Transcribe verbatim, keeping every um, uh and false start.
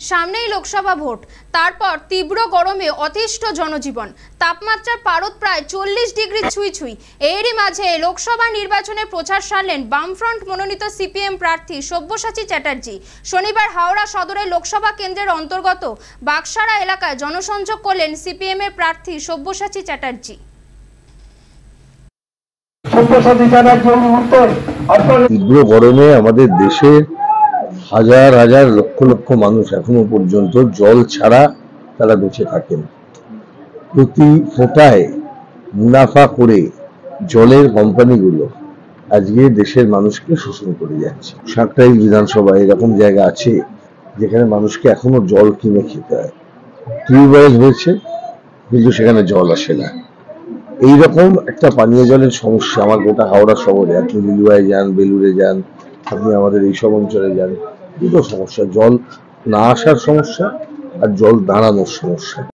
সামনেই লোকসভা ভোট, তারপর তীব্র গরমে অতিষ্ঠ জনজীবন, তাপমাত্রার পারদ প্রায় চল্লিশ ডিগ্রি ছুঁই ছুঁই। এরই মাঝে লোকসভা নির্বাচনে প্রচার সারলেন বামফ্রন্ট মনোনীত সিপিএম প্রার্থী সব্যসাচী চ্যাটার্জি। শনিবার হাওড়া সদরের লোকসভা কেন্দ্রের অন্তর্গত বাগসারা এলাকায় জনসংযোগ করলেন সিপিএম এর প্রার্থী সব্যসাচী চ্যাটার্জি। তীব্র গরমে আমাদের দেশে হাজার হাজার লক্ষ লক্ষ মানুষ এখনো পর্যন্ত জল ছাড়া তারা বেঁচে থাকেন। প্রতি ফোঁটায় মুনাফা করে জলের কোম্পানিগুলো আজকে দেশের মানুষকে শোষণ করে যাচ্ছে। সাতটাই বিধানসভা এরকম জায়গা আছে যেখানে মানুষকে এখনো জল কিনে খেতে হয়। টিউবওয়েল হয়েছে কিন্তু সেখানে জল আসে না। এইরকম একটা পানীয় জলের সমস্যা আমার গোটা হাওড়া শহরে। আপনি লিলুয়ায় যান, বেলুড়ে যান, আপনি আমাদের এইসব অঞ্চলে যান, দুটো সমস্যা, জল না আসার সমস্যা আর জল দাঁড়ানোর সমস্যা।